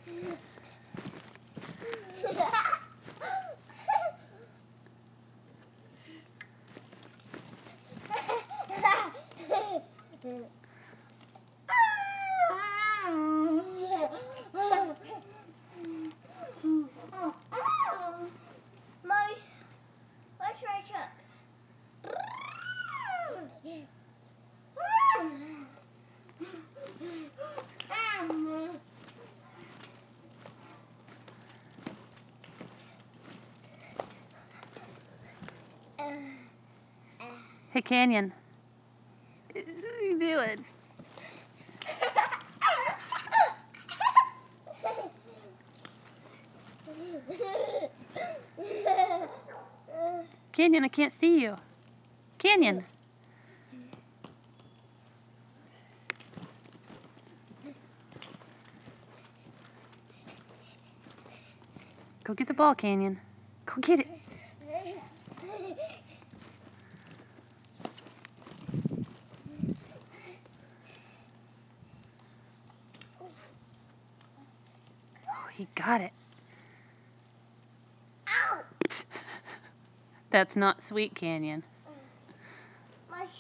Mommy, let's try Chuck. Hey, Canyon. What are you doing? Canyon, I can't see you. Canyon. Go get the ball, Canyon. Go get it. Oh, he got it. Ow! That's not sweet, Canyon. My hair.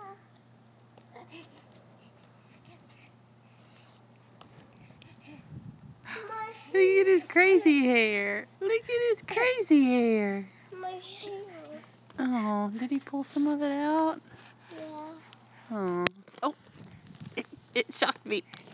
Look at his crazy hair. Look at his crazy hair. My hair. Oh, did he pull some of it out? Yeah. Oh, it shocked me.